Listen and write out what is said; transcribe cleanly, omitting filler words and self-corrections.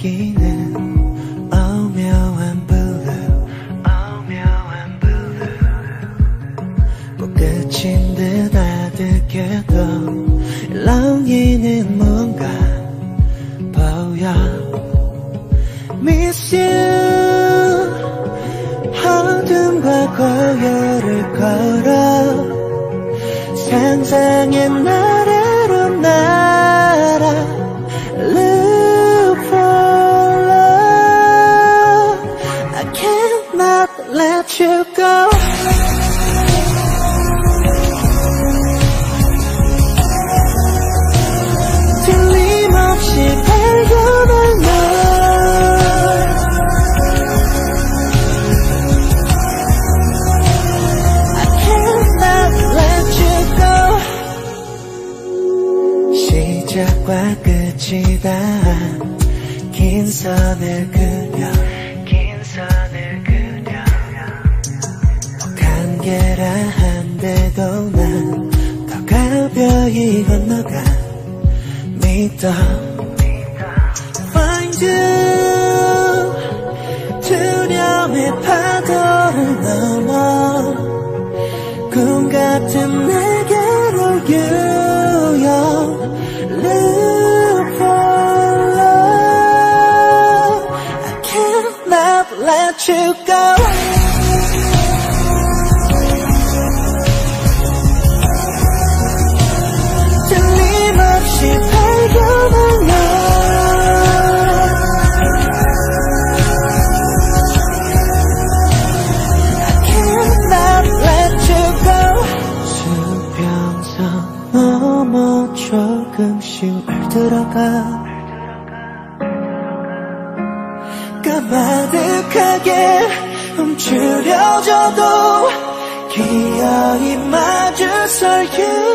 반짝이는 오묘한 blue 꽃끝인 듯 아득해도 일렁이는 뭔가 보여 Miss you 어둠과 고요를 걸어 상상의 나래로 날아 Look for love I cannot let you go 틀림없이 발견한 널 I cannot let you go 시작과 끝이 다 긴 선을 그려 한계라 한데도 난 더 가벼이 건너가 믿어 Find you 두려움의 파도를 넘어 꿈 같은 내게로 유영 Look for love I cannot let you go 틀림없이 발견한 널 I cannot let you go 수평선 넘어 조금씩 물들어가 까마득하게 움츠려져도 기어이 마주설 you